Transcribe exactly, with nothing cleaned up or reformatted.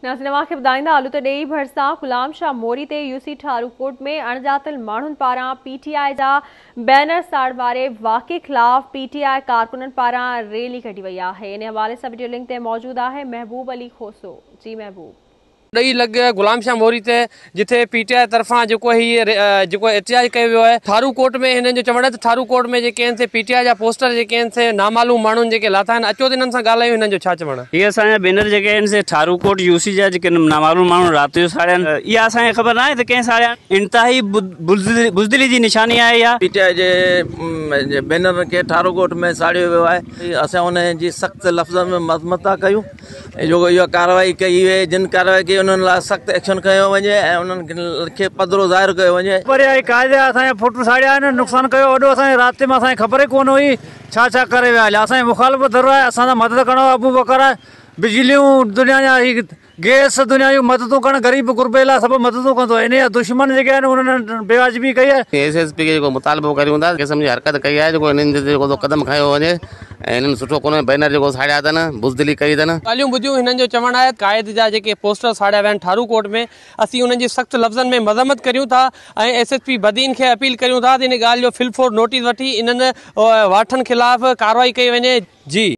नाज़रीन खे ॿुधाईंदा आलू त ॾेई भरिसां ग़ुलाम शाह मोरी ते यूसी ठारूकोट में अणॼातल माण्हुनि पारां पीटीआई जा बैनर साड़ वारे वाक़े ख़िलाफ़ पीटीआई कारकुननि पारां रैली कढी वई आहे। इन हवाले सां वीडियो लिंक ते मौजूद आहे महबूब अली खोसो। जी महबूब, ॾई लॻ ग़ुलाम शाह मोरी ते जिथे पीटीआई तरफ़ां जेको हीअ जेको एहतिजाज कयो वियो आहे ठारूकोट में। हिननि जो चवण त ठारूकोट में जेके आहिनि से पीटीआई जा पोस्टर जेके आहिनि से नामालूम माण्हुनि जेके लाथा आहिनि। अचो त हिननि सां ॻाल्हायूं, हिननि जो छा चवण आहे। इहे असांजा बैनर जेके आहिनि से ठारूकोट यूसी जा जेके नामालूम माण्हू राति जो साड़िया आहिनि, इहा असांखे ख़बर न आहे त कंहिं साड़िया आहिनि। इंतिहाई बुज़दिली जी निशानी आहे इहा। पीटीआई जे बैनर खे ठारूकोट में साड़ियो वियो आहे। असां उन जी सख़्तु लफ़्ज़नि में मज़मत था कयूं। जेको इहा कार्रवाई कई वई, जिन कार्रवाई कई उन्हनि लाइ सख़्तु एक्शन कयो वञे ऐं उन्हनि खे पधिरो ज़ाहिर कयो वञे। पर क़ाइदे असांजा फोटो साड़िया आहिनि, नुक़सानु कयो वॾो। असांजे रास्ते में असांखे ख़बर ई कोन हुई छा छा करे विया हलिया। असांजी मुखालिफ़त ज़रूरु आहे, असांजा मदद करणो अबू बकर आहे। बिजलियूं दुनिया जा गैस दुनिया जूं मददूं करणु, ग़रीब गुरबे लाइ सभु मददूं कंदो। इन जा दुश्मन जेके आहिनि उन्हनि बेवाजिबी कई आहे। एस एस पी खे जेको मुतालबो करियूं था, क़िस्म जी हरकत कई आहे, जेको हिननि जेको क़दम खयो वञे ऐं हिननि सुठो कोन्हे बैनर जेको साड़िया अथनि, बुज़दिली कई अथनि। ॻाल्हियूं ॿुधियूं, हिननि जो चवणु आहे क़ाइद जा जेके पोस्टर साड़िया विया आहिनि ठारूकोट में, असीं उन्हनि जी सख़्तु लफ़्ज़नि में मज़म्मत करियूं था ऐं एस एस पी बदीन खे अपील करियूं था त इन ॻाल्हि जो फिलफोर नोटिस वठी इन्हनि वाठनि ख़िलाफ़ कार्रवाई कई वञे। जी।